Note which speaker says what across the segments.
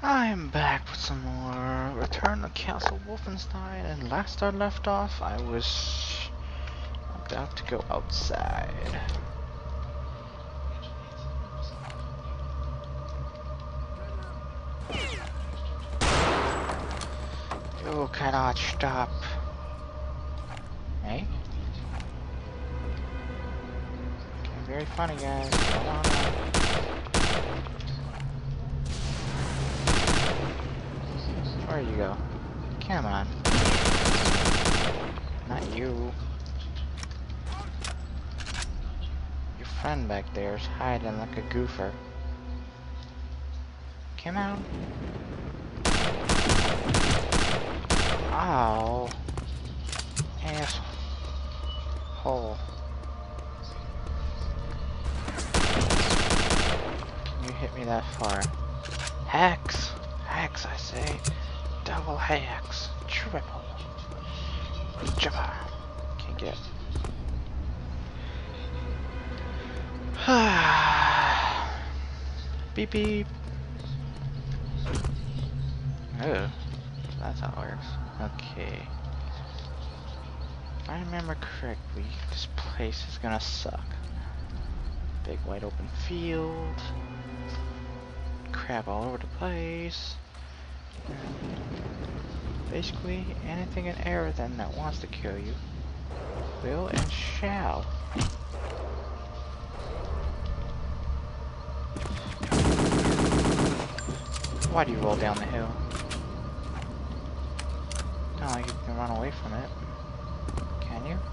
Speaker 1: I'm back with some more Return to Castle Wolfenstein, and last I left off, I was about to go outside. You cannot stop. Hey? Okay, very funny, guys. Hold on now. Where you go? Come on. Not you. Your friend back there is hiding like a goofer. Come on. Ow. Asshole. You hit me that far. Hex! Hex, I say. Double hex. Triple. Jabba. Can't get it. Beep beep. Oh, that's how it works. Okay. If I remember correctly, this place is gonna suck. Big wide open field. Crap all over the place. Basically, anything and everything that wants to kill you will and shall. Why do you roll down the hill? Not like you can run away from it. Can you?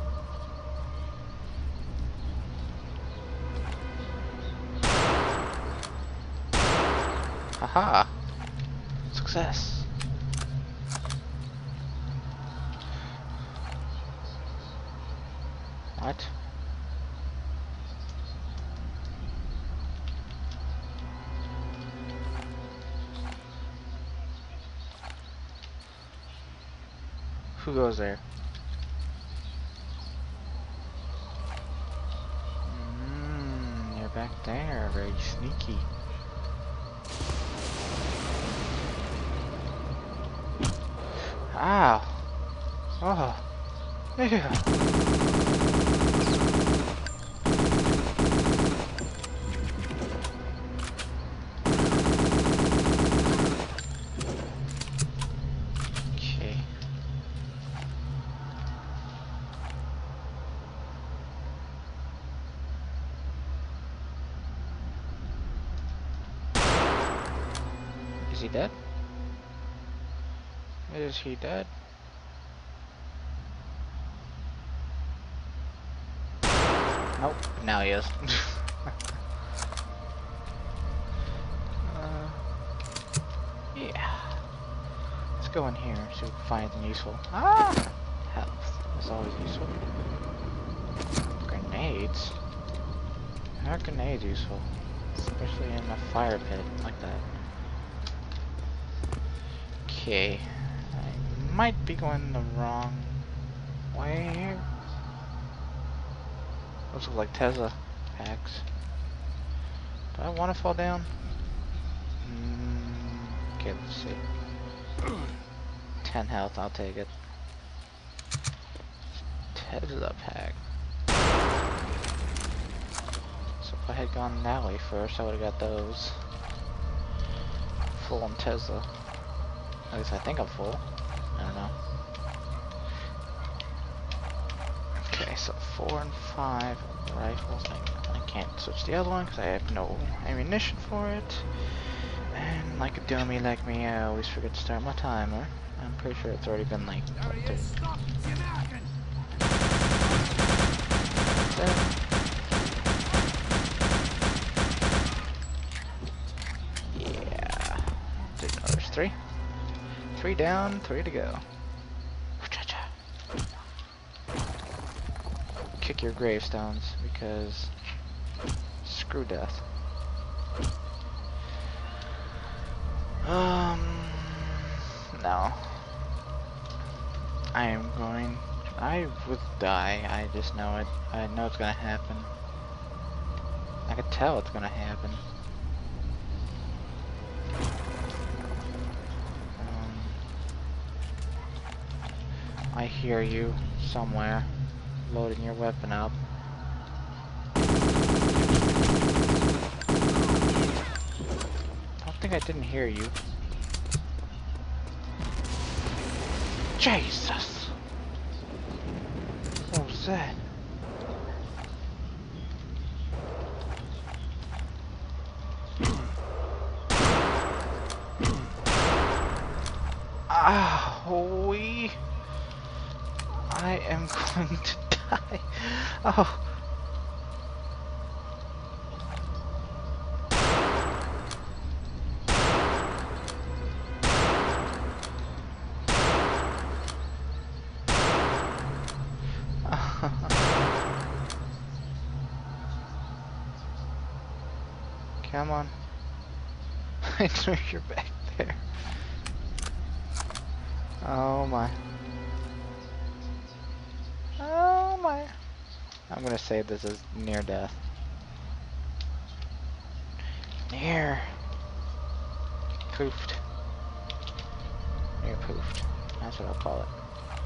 Speaker 1: Haha! Success! What? Who goes there? You're back there, very sneaky. Ow! Oh! Yeah. Okay. Is he dead? Is he dead? Nope, now he is. Yeah. Let's go in here and see if we can find anything useful. Ah! Health. That's always useful. Grenades? How are grenades useful? Especially in a fire pit like that. Okay. I might be going the wrong way here. Those look like Tesla packs. Do I want to fall down? Okay, let's see. 10 health, I'll take it. Tesla pack. So if I had gone that way first, I would have got those. Full on Tesla. At least I think I'm full. I don't know. Okay, so 4 and 5 rifles. I can't switch the other one because I have no ammunition for it. And like a dummy like me, I always forget to start my timer. I'm pretty sure it's already been like yeah. Didn't know there's 3. 3 down, 3 to go. Kick your gravestones because screw death. No. I would die. I just know it. I know it's gonna happen. I could tell it's gonna happen. I hear you somewhere. Loading your weapon up. Don't think I didn't hear you. Jesus! What was that? Ah, I am going to die. Oh. Come on. I know you're back there. Oh my. Oh my. I'm gonna say this is near death. Near. Poofed. Near poofed. That's what I'll call it.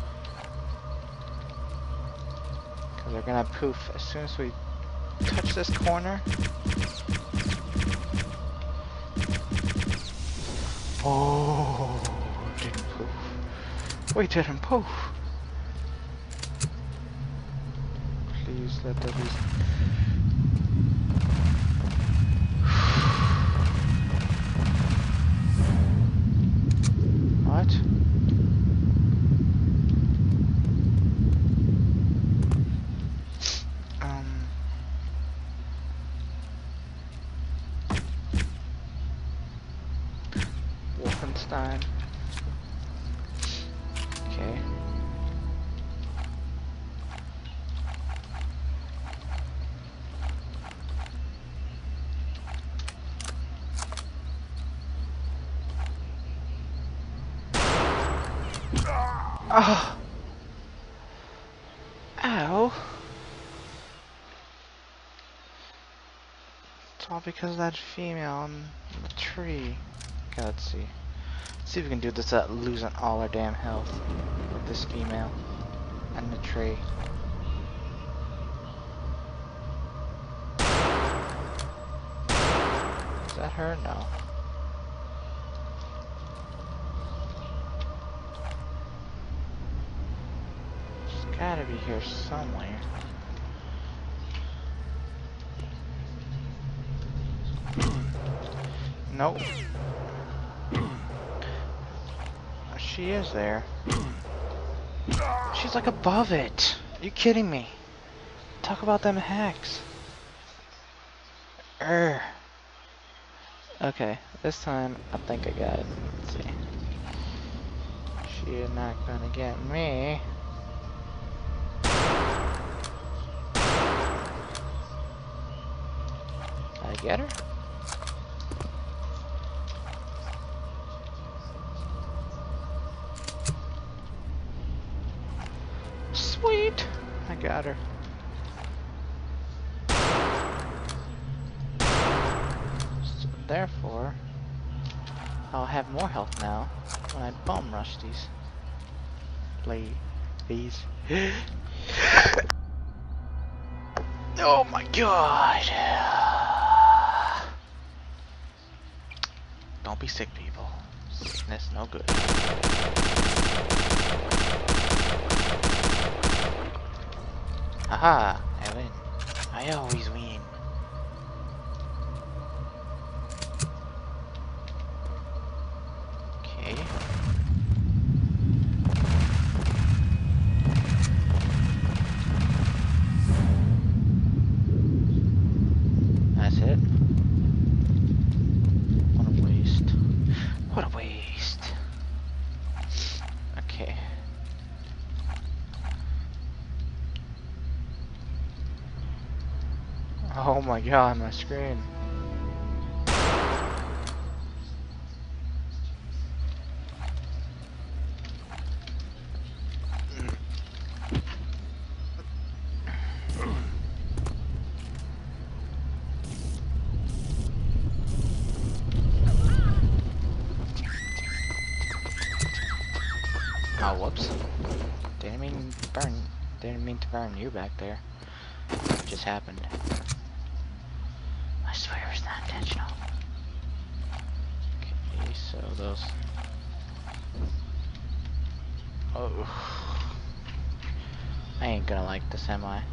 Speaker 1: Because they're gonna poof as soon as we touch this corner. Oh, didn't poof. We didn't poof. Please let there be. What? Wolfenstein. Okay. Oh. Ow. It's all because of that female on the tree. Okay, let's see. See if we can do this without losing all our damn health with this female and the tree. Is that her? No. She's gotta be here somewhere. Nope. She is there. She's like above it. Are you kidding me? Talk about them hacks. Okay, this time I think I got it. Let's see. She is not gonna get me. Did I get her? Sweet! I got her. So therefore, I'll have more health now when I bomb rush these. These. Oh my god! Don't be sick, people. Sickness no good. Haha, I win. I always win. Okay. That's it. What a waste. What a waste. Okay. Oh my god, my screen. Oh, whoops. Didn't mean to burn. Didn't mean to burn you back there. It just happened. I swear it's not intentional. Okay, so those. Oh. I ain't gonna like this, am I?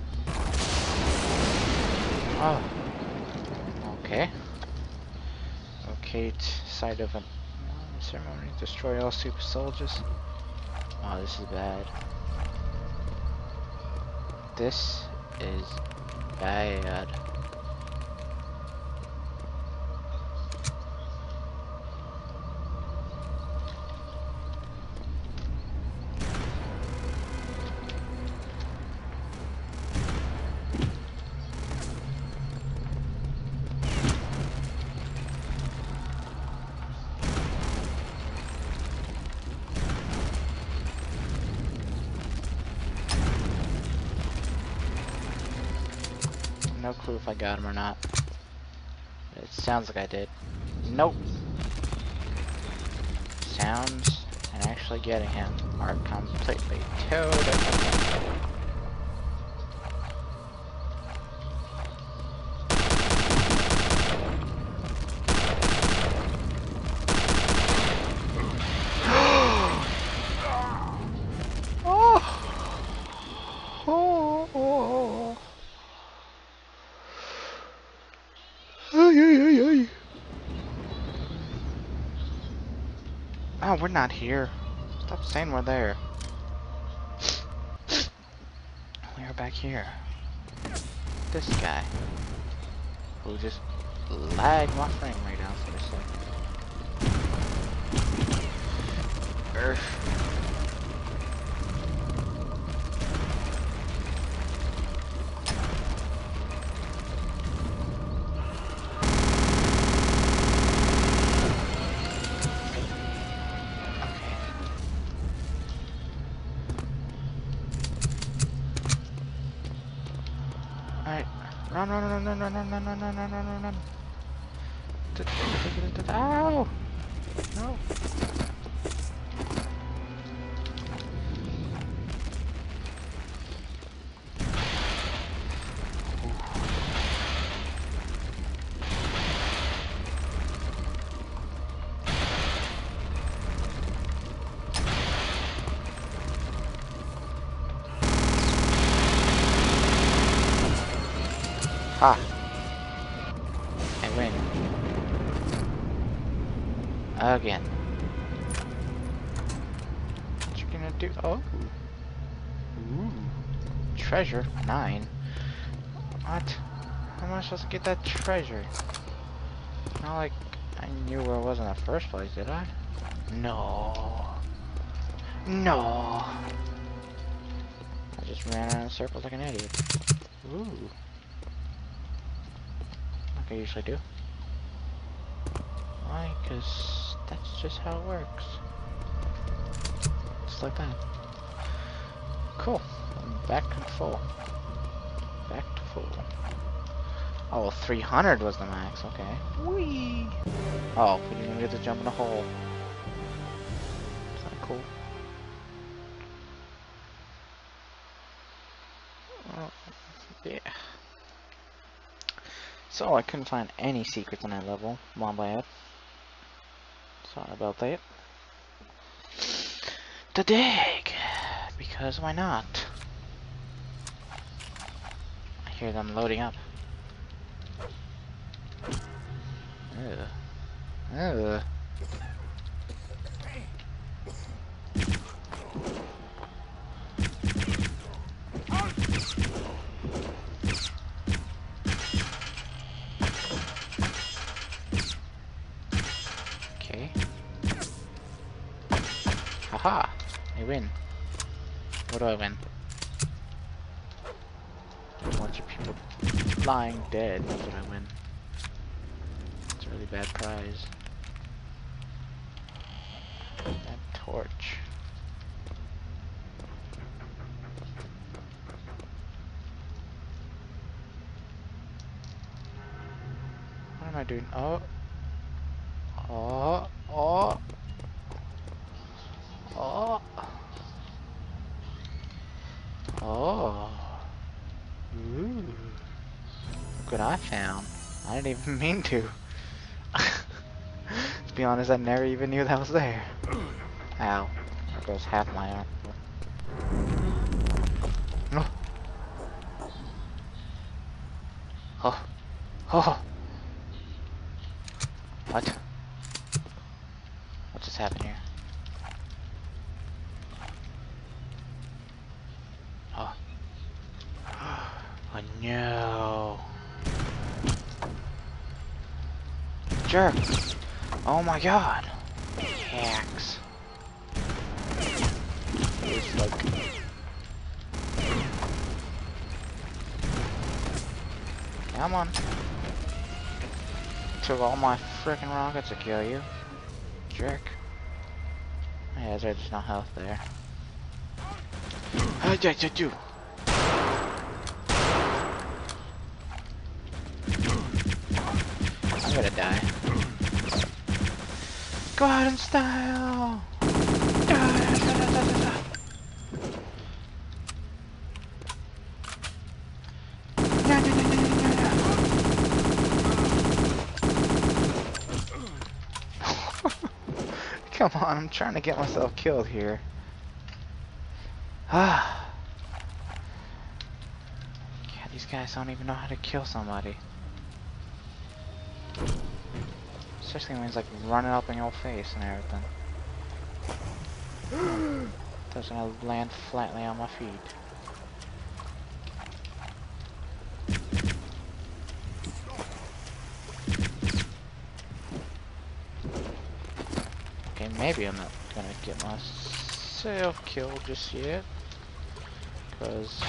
Speaker 1: Oh. Okay. Okay, side of a ceremony. Destroy all super soldiers. Oh, this is bad. This is bad. No clue if I got him or not. It sounds like I did. Nope. Sounds and actually getting him are completely two different things. Oh, we're not here. Stop saying we're there. We're back here. This guy. Who just lagged my frame rate out for a second. Earth. Alright. Run, run, run, run, run, run, run, run, run, run, run, run, run. Ow! No. Ha! I win. Again. What you gonna do? Oh. Ooh. Treasure? 9. What? How am I supposed to get that treasure? Not like I knew where it was in the first place, did I? No. No. I just ran around in circles like an idiot. Ooh. Like I usually do. Why? Because that's just how it works. Just like that. Cool. I'm back to full. Back to full. Oh, 300 was the max. Okay. Whee! Oh, we didn't get to jump in a hole. Is that cool? Oh, yeah. So I couldn't find any secrets on that level. My bad. Sorry about that. The dig! Because why not? I hear them loading up. Ugh. Ugh. Okay. Haha! I win. What do I win? A bunch of people lying dead. That's what I win. It's a really bad prize. That torch. What am I doing? Oh. Oh. Oh. Oh. what I found. I didn't even mean to. To be honest, I never even knew that was there. Ow. There goes half my arm. No. Oh. Oh. What? What just happened here? Oh. Oh no. Jerk. Oh my god. Hacks. It's like... Come on. Took all my frickin' rockets to kill you. Jerk. Yeah, there's no health there. I'm gonna die. Go out in style! Come on, I'm trying to get myself killed here. Ah. Yeah, these guys don't even know how to kill somebody. Especially when he's like running up in your face and everything. Doesn't gonna land flatly on my feet. Okay, maybe I'm not gonna get myself killed just yet. Because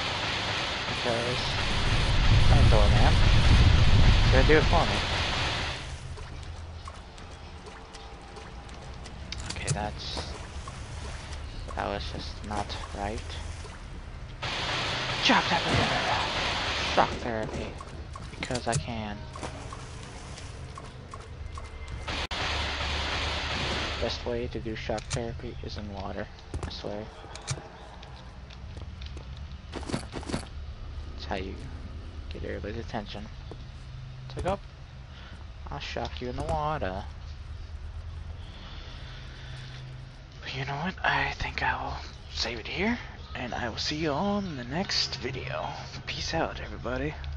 Speaker 1: flamethrower man. It's gonna do it for me. Okay, that was just not right. Chop that! Shock therapy. Because I can. Best way to do shock therapy is in water, I swear. That's how you get everybody's attention. It's like, oh, I'll shock you in the water. But you know what? I think I will save it here, and I will see you on the next video. Peace out, everybody.